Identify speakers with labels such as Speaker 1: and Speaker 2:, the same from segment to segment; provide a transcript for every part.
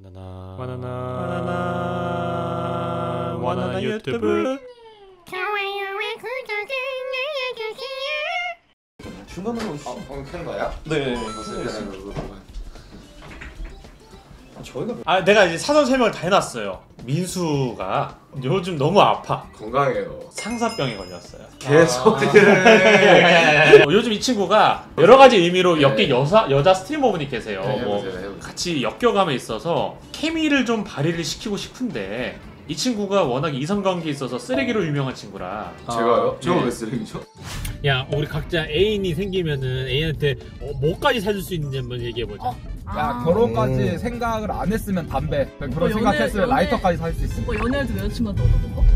Speaker 1: 바나나 유튜브.
Speaker 2: 좋아요와 구독을 눌러주세요.
Speaker 3: 중간으로
Speaker 4: 방금 켠 거야?
Speaker 3: 네. 저희가
Speaker 1: 내가 이제 사전 설명을 다 해놨어요. 민수가 요즘 너무 아파.
Speaker 4: 건강해요.
Speaker 1: 상사병에 걸렸어요.
Speaker 4: 개소리를.
Speaker 1: 요즘 이 친구가 여러 가지 의미로 엮인 여자 스트리머분이 계세요. 뭐 같이 엮여감에 있어서 케미를 좀 발휘를 시키고 싶은데 이 친구가 워낙 이성관계에 있어서 쓰레기로 유명한 친구라.
Speaker 4: 제가요? 제가
Speaker 1: 네.
Speaker 4: 왜 쓰레기죠?
Speaker 5: 야, 우리 각자 애인이 생기면은 애인한테 뭐까지 사줄 수 있는지 한번 얘기해보자.
Speaker 6: 야, 결혼까지 생각을 안 했으면 담배, 그런
Speaker 7: 오빠
Speaker 6: 생각했으면
Speaker 7: 연애-
Speaker 6: 라이터까지 살 수 있어.
Speaker 7: 오빠 연애할 때 여자친구한테 얻어본 거?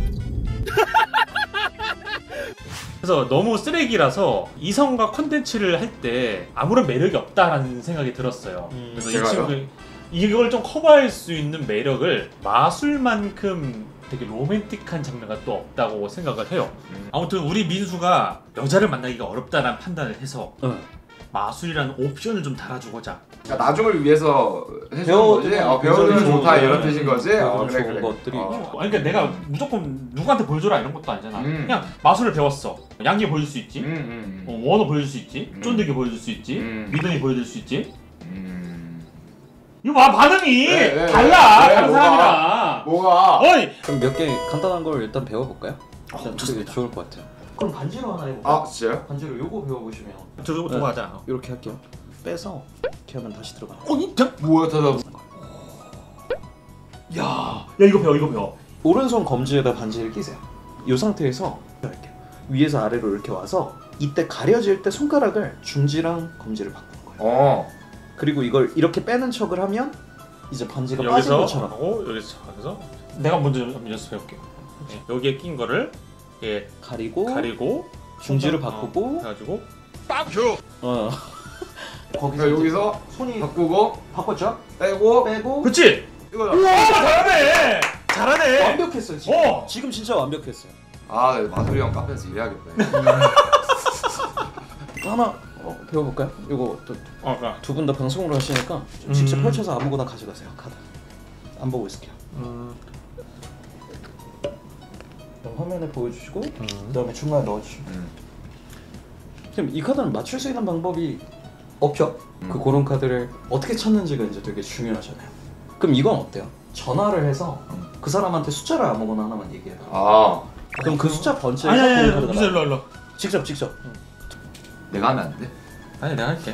Speaker 1: 그래서 너무 쓰레기라서 이성과 콘텐츠를 할 때 아무런 매력이 없다라는 생각이 들었어요. 그래서 이
Speaker 4: 제가요?
Speaker 1: 친구 이걸 좀 커버할 수 있는 매력을 마술만큼 되게 로맨틱한 장르가 또 없다고 생각을 해요. 아무튼 우리 민수가 여자를 만나기가 어렵다는 판단을 해서 마술이라는 옵션을 좀 달아주고자.
Speaker 4: 그러니까 나중을 위해서 해주는 거지?
Speaker 3: 배워두면
Speaker 4: 배워두면
Speaker 3: 굉장히
Speaker 4: 좋다
Speaker 3: 좋은
Speaker 4: 이런 뜻인 거지?
Speaker 3: 배워두면
Speaker 4: 그래
Speaker 3: 좋은
Speaker 4: 그래.
Speaker 3: 것들이
Speaker 1: 그러니까 내가 무조건 누구한테 보여줘라 이런 것도 아니잖아. 그냥 마술을 배웠어. 양기 보여줄 수 있지. 원어 보여줄 수 있지. 쫀득이 보여줄 수 있지. 믿음이 보여줄 수 있지. 이거 봐 반응이
Speaker 4: 네,
Speaker 1: 달라.
Speaker 4: 네,
Speaker 1: 다른
Speaker 4: 뭐가?
Speaker 1: 사람이랑.
Speaker 4: 뭐가?
Speaker 1: 어이.
Speaker 3: 그럼 몇 개 간단한 걸 일단 배워볼까요? 되게
Speaker 1: 좋습니다.
Speaker 3: 좋을 것 같아요. 그럼 반지로 하나 해볼까요?
Speaker 4: 아 진짜요?
Speaker 3: 반지로 요거 배워보시면
Speaker 1: 두고 하자.
Speaker 3: 이렇게 할게요. 빼서 이렇게 하면 다시 들어가요.
Speaker 4: 뭐야 다다.
Speaker 1: 야 이거 배워.
Speaker 3: 오른손 검지에다 반지를 끼세요. 이 상태에서 이렇게 위에서 아래로 이렇게 와서 이때 가려질 때 손가락을 중지랑 검지를 바꾸는 거예요. 그리고 이걸 이렇게 빼는 척을 하면 이제 반지가 빠진
Speaker 1: 여기서
Speaker 3: 것처럼.
Speaker 1: 하고 여기서 내가 먼저 한번 연습해볼게요. 여기에 낀 거를 가리고
Speaker 3: 중지를
Speaker 1: 손가락,
Speaker 3: 바꾸고
Speaker 1: 해가지고
Speaker 4: 그러니까 여기서
Speaker 3: 손이
Speaker 4: 바꾸고
Speaker 3: 바꿨죠?
Speaker 4: 빼고
Speaker 1: 그치?
Speaker 4: 이거.
Speaker 1: 우와 잘하네.
Speaker 3: 완벽했어요 지금. 지금 진짜 완벽했어요.
Speaker 4: 아 마술이 형 카페에서 일해야겠다.
Speaker 3: 하나 배워볼까요? 이거 또 두 분 다 방송으로 하시니까 좀 직접 펼쳐서 아무거나 가져가세요. 카드 안 보고 있을게요. 그럼 화면에 보여주시고 그다음에 중간에 넣어주시고. 그럼 이 카드는 맞출 수 있는 방법이 없죠? 그 고른 카드를 어떻게 찾는지가 이제 되게 중요하잖아요. 그럼 이건 어때요? 전화를 해서 그 사람한테 숫자를 아무거나 하나만 얘기해봐. 그럼 그 숫자 번째에서 고른 카드가
Speaker 1: 민수
Speaker 3: 나와요.
Speaker 1: 일로.
Speaker 3: 직접
Speaker 4: 내가 하면 안 돼?
Speaker 1: 아니 내가 할게.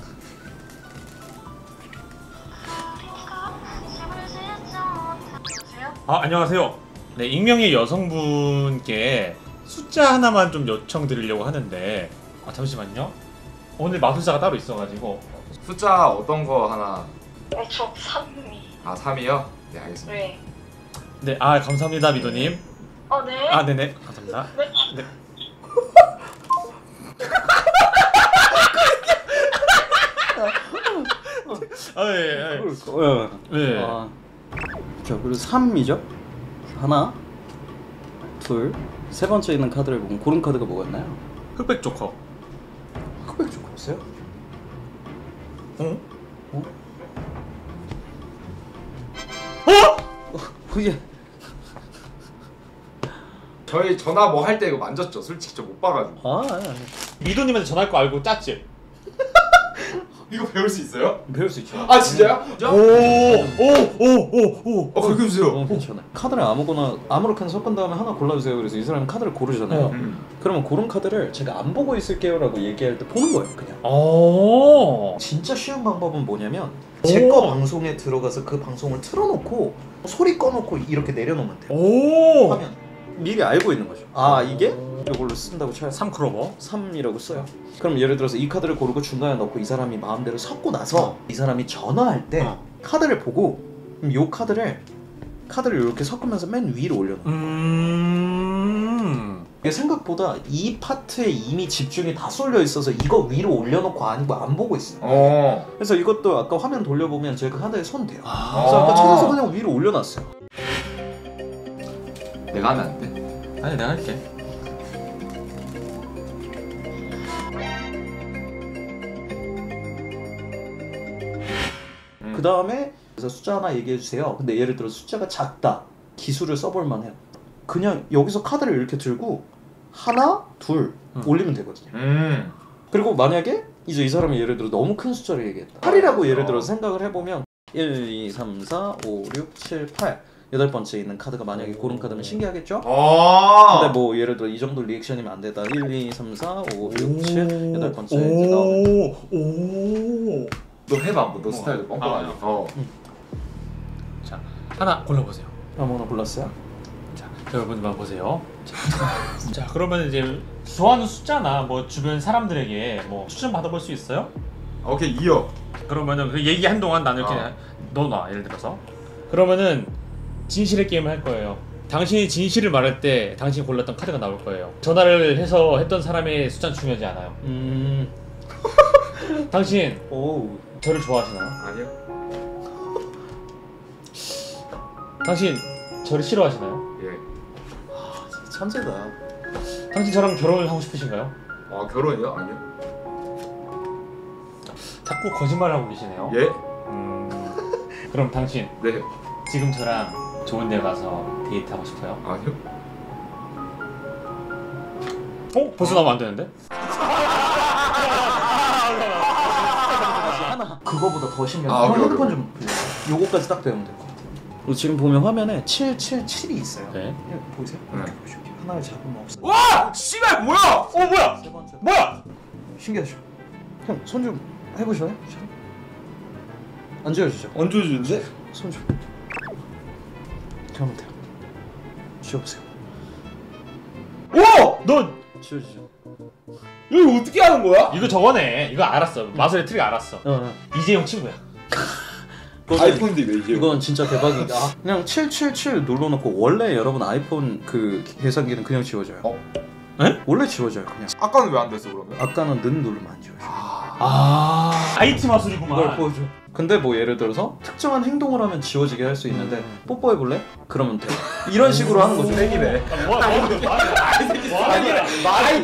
Speaker 1: 안녕하세요. 네, 익명의 여성분께 숫자 하나만 좀 요청드리려고 하는데 잠시만요. 오늘 마술사가 따로 있어가지고
Speaker 4: 숫자 어떤 거 하나?
Speaker 2: 저 3이.
Speaker 4: 아 3이요? 네 알겠습니다.
Speaker 2: 왜?
Speaker 1: 네, 감사합니다 미도님.
Speaker 2: 네.
Speaker 1: 네네 감사합니다. 네. 네.
Speaker 3: 자, 그리고 3이죠? 하나, 둘, 세 번째 있는 카드를 보면 고른 카드가 뭐였나요?
Speaker 1: 흑백 조커.
Speaker 3: 흑백 조커였어요? 그게
Speaker 4: 저희 전화 뭐 할 때 이거 만졌죠? 솔직히 저 못 봐가지고.
Speaker 1: 미도님한테 전화할 거 알고 짰지?
Speaker 4: 이거 배울 수 있어요?
Speaker 3: 배울 수 있죠.
Speaker 4: 아 진짜요?
Speaker 1: 오.
Speaker 4: 그렇게 해주세요.
Speaker 3: 괜찮아요. 카드를 아무렇게나 섞은 다음에 하나 골라주세요. 그래서 이 사람이 카드를 고르잖아요. 그러면 고른 카드를 제가 안 보고 있을게요 라고 얘기할 때 보는 거예요 그냥. 진짜 쉬운 방법은 뭐냐면 제 거 방송에 들어가서 그 방송을 틀어놓고 소리 꺼놓고 이렇게 내려놓으면 돼요. 하면 미리 알고 있는 거죠. 이게 이걸로 쓴다고 쳐요.
Speaker 1: 3크로버
Speaker 3: 3이라고 써요. 그럼 예를 들어서 이 카드를 고르고 중간에 넣고 이 사람이 마음대로 섞고 나서 이 사람이 전화할 때 카드를 보고 그럼 요 카드를 이렇게 섞으면서 맨 위로 올려놓는 이게 생각보다 이 파트에 이미 집중이 다 쏠려 있어서 이거 위로 올려놓고 아니고 안 보고 있어요. 그래서 이것도 아까 화면 돌려보면 제 그 카드에 손 대요. 그래서 아까 찾아서 그냥 위로 올려놨어요.
Speaker 4: 내가 하면 안 돼?
Speaker 1: 아니 내가 할게.
Speaker 3: 그 다음에 그래서 숫자 하나 얘기해 주세요. 근데 예를 들어 숫자가 작다. 기술을 써볼 만해요. 그냥 여기서 카드를 이렇게 들고 하나, 둘 올리면 되거든요. 그리고 만약에 이제 이 사람이 예를 들어 너무 큰 숫자를 얘기했다. 8이라고 예를 들어서 생각을 해보면 1, 2, 3, 4, 5, 6, 7, 8 여덟 번째 있는 카드가 만약에 고른 카드면 신기하겠죠? 근데 뭐 예를 들어 이 정도 리액션이면 안 되다. 1, 2, 3, 4, 5, 6, 7 여덟 번째 이제 나오면
Speaker 4: 너 해봐 한번. 너 스타일도 뻥뻥하게.
Speaker 1: 자, 하나 골라보세요.
Speaker 3: 아무거나 골랐어요?
Speaker 1: 자, 여러분만 보세요. 자, 그러면 이제 좋아하는 숫자나 뭐 주변 사람들에게 뭐 추천 받아볼 수 있어요?
Speaker 4: 오케이 2요.
Speaker 1: 그러면은 그 얘기 한동안 나는 이렇게 넣어놔. 예를 들어서 그러면은 진실의 게임을 할 거예요. 당신이 진실을 말할 때 당신이 골랐던 카드가 나올 거예요. 전화를 해서 했던 사람의 숫자는 중요하지 않아요. 당신 저를 좋아하시나요?
Speaker 4: 아니요.
Speaker 1: 당신 저를 싫어하시나요?
Speaker 4: 예.
Speaker 3: 천재다.
Speaker 1: 당신 저랑 결혼을 하고 싶으신가요?
Speaker 4: 아 결혼이요? 아니요.
Speaker 1: 자꾸 거짓말을 하고 계시네요.
Speaker 4: 예?
Speaker 1: 그럼 당신
Speaker 4: 네.
Speaker 1: 지금 저랑 좋은 데 가서 데이트하고 싶어요?
Speaker 4: 아니요.
Speaker 1: 벌써 나오면 안 되는데?
Speaker 3: 하나 그거보다 더 신기한
Speaker 4: 오케이,
Speaker 3: 핸드폰 좀 빌려. 요거까지 딱 배우면 될 것 같아요. 그리고 지금 보면 화면에 777이 있어요.
Speaker 1: 네.
Speaker 3: 이거 보이세요?
Speaker 4: 네.
Speaker 3: 이렇게 보시면 하나를 잡으면 없어요.
Speaker 4: 와! 씨발 뭐야?
Speaker 1: 뭐야?
Speaker 3: 세 번째.
Speaker 1: 뭐야?
Speaker 3: 신기하죠? 형 손 좀 해보셔요. 안 지워지죠?
Speaker 4: 안 좋아지는데?
Speaker 3: 손 좀. 이렇게 하면 돼요. 지워보세요.
Speaker 4: 오!
Speaker 1: 너
Speaker 3: 지워지죠?
Speaker 4: 이거 어떻게 하는 거야?
Speaker 1: 이거 저거네. 이거 알았어. 마술의 트릭 알았어. 이재용 친구야.
Speaker 4: 아이폰인데 왜 이제?
Speaker 3: 이건 진짜 대박이다. 그냥 777 눌러놓고 원래 여러분 아이폰 그 계산기는 그냥 지워져요.
Speaker 1: 에?
Speaker 3: 원래 지워져요 그냥.
Speaker 4: 아까는 왜 안 됐어 그러면?
Speaker 3: 아까는 는 누르면 안 지워져요.
Speaker 1: IT
Speaker 3: 이걸
Speaker 1: 마술이구만.
Speaker 3: 보여줘. 근데 뭐 예를 들어서 특정한 행동을 하면 지워지게 할 수 있는데 뽀뽀해볼래? 그러면 돼. 이런 식으로 하는 거죠.
Speaker 4: 땡이네.
Speaker 1: 말이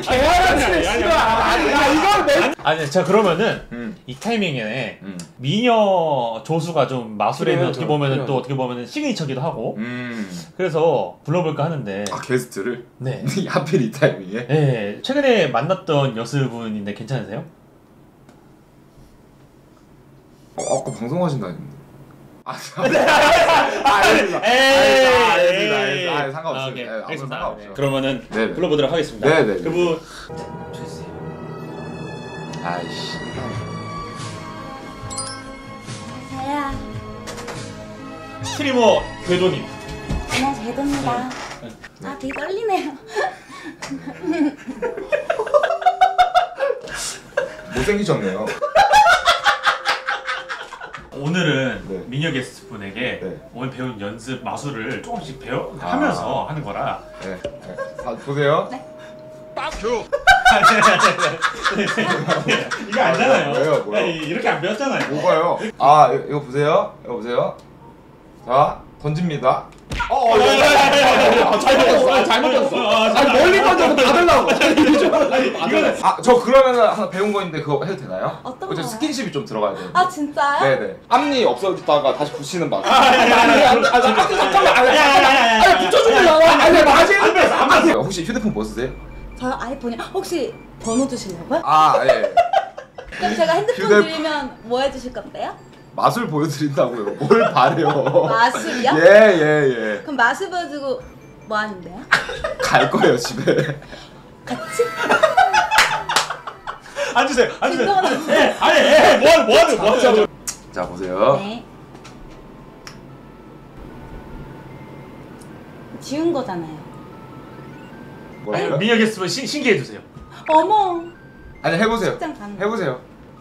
Speaker 1: 개하는 아니, 자 그러면은 이 타이밍에 미녀 조수가 좀 마술에는
Speaker 3: 필요하죠.
Speaker 1: 어떻게 보면은 또
Speaker 3: 필요하죠.
Speaker 1: 어떻게 보면은 시그니처기도 하고 그래서 불러볼까 하는데
Speaker 4: 아 게스트를?
Speaker 1: 네.
Speaker 4: 하필 이 타이밍에?
Speaker 1: 네, 최근에 만났던 여수분인데 괜찮으세요?
Speaker 4: 아까 방송하신다 했는데.
Speaker 1: 알겠습니다.
Speaker 4: 상관없어요.
Speaker 1: 오케이.
Speaker 4: 네,
Speaker 1: 알겠습니다.
Speaker 4: 상관없어요.
Speaker 1: 네. 그러면은
Speaker 4: 네네.
Speaker 1: 불러보도록 하겠습니다.
Speaker 4: 네네.
Speaker 1: 그분 주세요.
Speaker 4: 아이씨.
Speaker 2: 저야.
Speaker 1: 스트리머 궤도님.
Speaker 2: 안녕, 제도입니다. 아, 되게 떨리네요.
Speaker 4: 못생기셨네요.
Speaker 1: 오늘은
Speaker 4: 네.
Speaker 1: 미녀 게스트분에게
Speaker 4: 네.
Speaker 1: 오늘 배운 연습 마술을 조금씩 하면서 하는 거라.
Speaker 4: 네. 자, 보세요.
Speaker 1: 이거 알잖아요.
Speaker 4: 왜요? 뭐요?
Speaker 1: 이렇게 안 배웠잖아요.
Speaker 4: 뭐가요? 아, 이거 보세요. 이거 보세요. 자, 던집니다.
Speaker 1: 잘못 졌어.
Speaker 4: 아니, 멀리 던져서 받으려고.
Speaker 1: 이거는
Speaker 4: 저 그러면은 하나 배운 거 있는데 그거 해도 되나요?
Speaker 2: 어떤
Speaker 4: 그거
Speaker 2: 거요?
Speaker 4: 스킨십이 좀 들어가야 돼요.
Speaker 2: 아, 진짜요?
Speaker 4: 네네. 앞니 없어졌다가 다시 붙이는 방법. 혹시 휴대폰 뭐 쓰세요?
Speaker 2: 저요? 아이폰이 혹시 번호 주시려고요?
Speaker 4: 아, 예.
Speaker 2: 그럼 제가 핸드폰
Speaker 4: 휴대-
Speaker 2: 드리면 뭐 해주실 건데요?
Speaker 4: 맛을 보여드린다고요. 뭘 바래요?
Speaker 2: 마술이요?
Speaker 4: 예.
Speaker 2: 그럼 마술 보여주고 뭐 하는데요?
Speaker 4: 갈 거예요, 집에.
Speaker 2: 같이?
Speaker 1: 앉으세요.
Speaker 2: 진정은
Speaker 1: 네, 아니, 뭐 하는?
Speaker 4: 자, 보세요.
Speaker 2: 네. 지운 거잖아요.
Speaker 4: 뭐라고요?
Speaker 1: 미녀 게스트분 신기해 주세요.
Speaker 2: 어머.
Speaker 4: 아니, 해보세요.
Speaker 2: 직장 가는 거.
Speaker 4: 해보세요.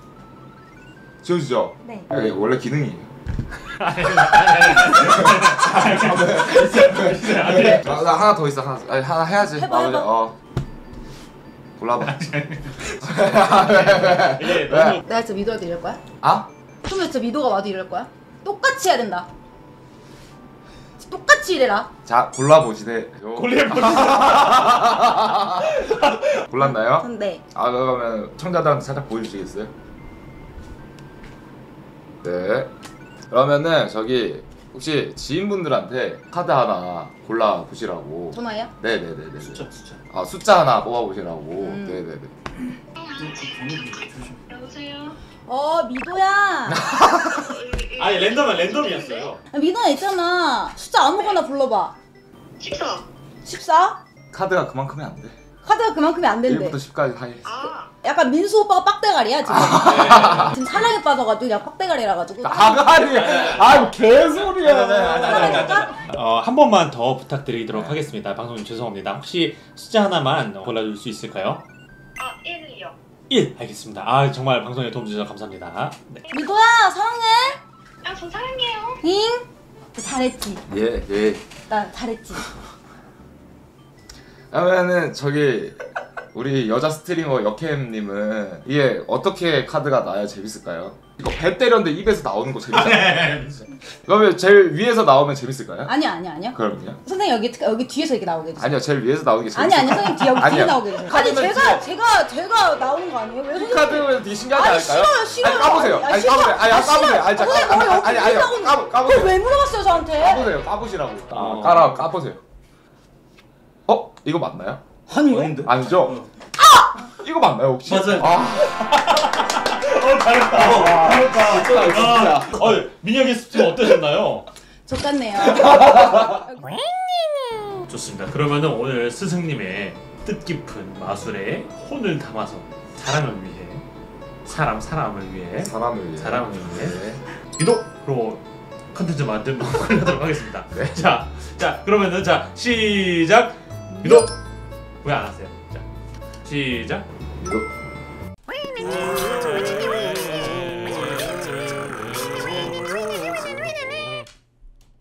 Speaker 4: 지워지죠?
Speaker 2: 네.
Speaker 4: 이게 원래 기능이에요. 나 하나 더 있어. 하나 해야지.
Speaker 2: 해봐.
Speaker 4: 골라봐.
Speaker 1: 이게 너무
Speaker 2: 내가 진짜 미도한테 이럴 거야?
Speaker 4: 아?
Speaker 2: 좀 진짜 미도가 와도 이럴 거야? 똑같이 해야 된다. 똑같이 이래라.
Speaker 4: 자, 골라보시네. 골랐나요?
Speaker 2: 근데
Speaker 4: 아, 그러면 청자들한테 살짝 보여주시겠어요? 네. 그러면은 저기 혹시 지인분들한테 카드 하나 골라 보시라고.
Speaker 2: 전화요?
Speaker 4: 네네네네.
Speaker 1: 숫자.
Speaker 4: 아 숫자 하나 뽑아 보시라고. 네네네.
Speaker 8: 여보세요?
Speaker 2: 미도야.
Speaker 1: 아니 랜덤이었어요.
Speaker 2: 미도야 있잖아. 숫자 아무거나 불러봐.
Speaker 8: 14.
Speaker 2: 14?
Speaker 4: 카드가 그만큼이 안 돼.
Speaker 2: 카드가 그만큼이 안 된대.
Speaker 4: 1부터 10까지 다 해.
Speaker 8: 아,
Speaker 2: 약간 민수 오빠가 빡대가리야 지금. 지금 사랑에 빠져가지고 그냥 빡대가리라 가지고.
Speaker 4: 아가리야. 아 개소리야.
Speaker 1: 한 번만 더 부탁드리도록 하겠습니다. 방송님 죄송합니다. 혹시 숫자 하나만 골라줄 수 있을까요?
Speaker 8: 1이요.
Speaker 1: 1 알겠습니다. 아 정말 방송에 도움 주셔서 감사합니다. 네.
Speaker 2: 미도야 사랑해.
Speaker 8: 아, 저 사랑해요.
Speaker 2: 잉? 너 잘했지.
Speaker 4: 예.
Speaker 2: 나 잘했지.
Speaker 4: 그러면은 저기 우리 여자 스트리머 역캠님은 이게 어떻게 카드가 나야 재밌을까요? 이거 배 때렸는데 입에서 나오는 거 재밌어요? 그러면 제일 위에서 나오면 재밌을까요?
Speaker 2: 아니야.
Speaker 4: 그럼요?
Speaker 2: 선생님 여기 뒤에서 이렇게 나오게 해주세요.
Speaker 4: 아니요, 제일 위에서 나오는 게 재밌어요.
Speaker 2: 아니 선생님 뒤에
Speaker 4: 아니요.
Speaker 2: 나오게 해주세요. 아니
Speaker 4: 카드는
Speaker 2: 제가 나오는 거 아니에요? 왜
Speaker 4: 이
Speaker 2: 선생님?
Speaker 4: 카드면 되게 신기하지
Speaker 2: 아니
Speaker 4: 않을까요?
Speaker 2: 싫어요.
Speaker 4: 아니 까보세요.
Speaker 2: 야,
Speaker 4: 아니
Speaker 2: 싫어.
Speaker 4: 까보세요. 아니 까보세요. 아니
Speaker 2: 선생님
Speaker 4: 아니 까보세요.
Speaker 2: 그걸 왜 물어봤어요 저한테?
Speaker 4: 까보세요. 까보시라고. 까보세요. 이거 맞나요?
Speaker 2: 아니요.
Speaker 4: 아니죠? 이거 맞나요 혹시?
Speaker 1: 맞아요.
Speaker 4: 잘했다.
Speaker 1: 민혁의 습관 어떠셨나요?
Speaker 2: 족같네요.
Speaker 1: 좋습니다. 그러면은 오늘 스승님의 뜻깊은 마술에 혼을 담아서 사랑을 위해 사람을 위해
Speaker 4: 사람을 위해.
Speaker 1: 네. 유독으로 컨텐츠 만들고 하도록 하겠습니다.
Speaker 4: 네.
Speaker 1: 자 그러면은 시작. 유독 왜 안 하세요? 자 시작.
Speaker 4: 유독.